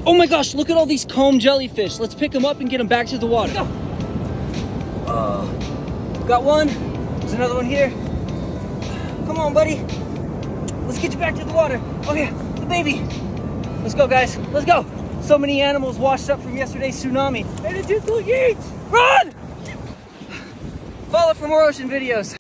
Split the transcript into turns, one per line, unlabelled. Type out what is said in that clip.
Oh my gosh, look at all these comb jellyfish. Let's pick them up and get them back to the water. Go. Got one. There's another one here. Come on, buddy. Let's get you back to the water. Oh yeah, the baby. Let's go, guys. Let's go. So many animals washed up from yesterday's tsunami. And it just will eat. Run! Follow for more ocean videos.